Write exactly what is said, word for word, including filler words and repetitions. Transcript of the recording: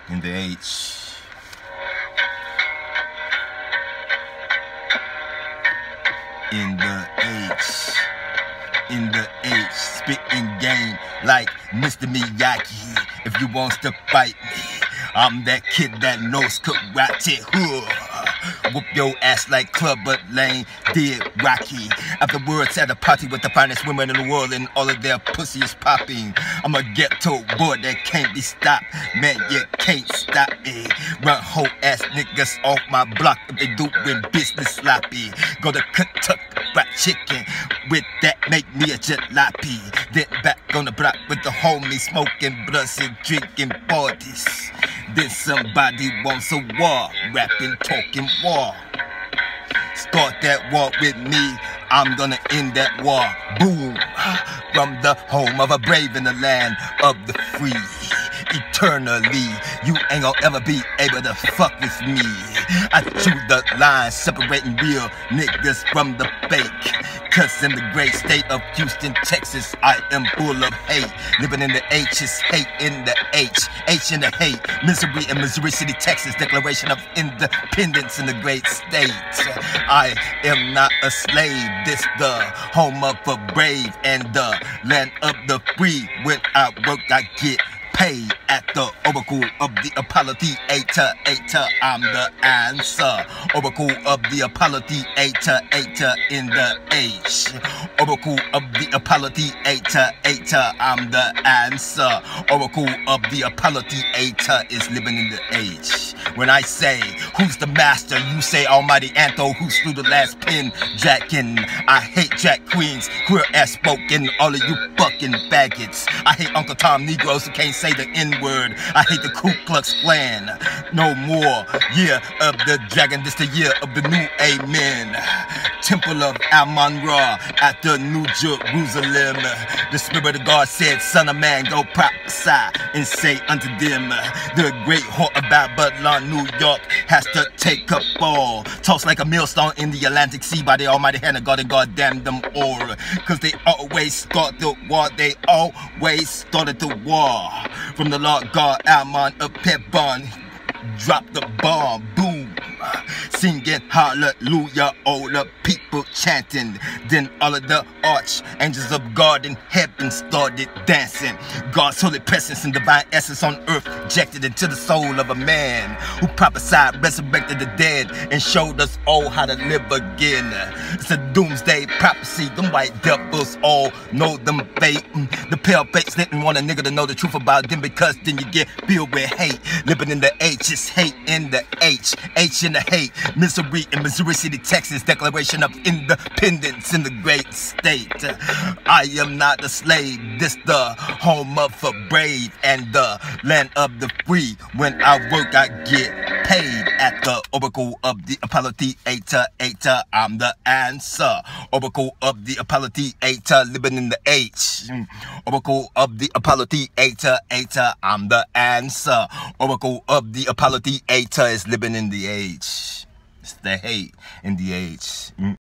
in the H. In the H. In the H. Spitting game like Mister Miyagi. If you wants to fight me, I'm that kid that knows karate. Whoop your ass like Clubber Lang did Rocky. Afterwards at a party with the finest women in the world and all of their pussy is popping. I'm a ghetto boy that can't be stopped. Man, you can't stop me. Run whole ass niggas off my block if they doing business sloppy. Go to Kentucky Fried Chicken. With that make me a jalopy. Then back on the block with the homies smoking blunts and drinking parties. Then somebody wants a war, rapping, talking war. Start that war with me, I'm gonna end that war. Boom! From the home of a brave in the land of the free. Eternally, you ain't gonna ever be able to fuck with me. I chew the line separating real niggas from the fake. Cause in the great state of Houston, Texas, I am full of hate. Living in the H is hate in the H. H in the hate. Misery in Missouri City, Texas. Declaration of Independence in the great state. I am not a slave. This the home of the brave and the land of the free. When I work, I get paid at the oracle of the Apollo Theater. Ater, I'm the answer. Oracle of the Apollo Theater. Ater in the H. Oracle of the Apollo Theater. Ater, I'm the answer. Oracle of the Apollo Theater is living in the H. When I say, who's the master? You say Almighty Antho, who slew the last pin jackin'. I hate Jack Queens, queer ass spoken, all of you fucking faggots. I hate Uncle Tom Negroes who can't say the N-word. I hate the Ku Klux Klan. No more. Year of the dragon, this the year of the new amen. Temple of Amun-Ra at the New Jerusalem. The Spirit of God said, Son of man, go prophesy and say unto them, the great whore of Babylon, New York, has to take up all. Tossed like a millstone in the Atlantic Sea by the almighty hand of God, and God damn them all. Cause they always start the war, they always started the war. From the Lord God, Ammon of Hebron, drop the bomb, boom. Singing hallelujah, all the people chanting. Then all of the archangels of God in heaven started dancing. God's holy presence and divine essence on earth injected into the soul of a man who prophesied, resurrected the dead, and showed us all how to live again. It's a doomsday prophecy. Them white devils all know them fate. The pale fakes didn't want a nigga to know the truth about them, because then you get filled with hate. Living in the H is hate in the H. H in the hate. Misery in Missouri City, Texas. Declaration of Independence in the great state. I am not a slave. This the home of the brave and the land of the free. When I work, I get paid at the oracle of the Apollo Theater. Ater, I'm the answer. Oracle of the Apollo Theater, living in the H. Oracle of the Apollo Theater. Ater, I'm the answer. Oracle of the Apollo Theater is living in the H. It's the hate in the H.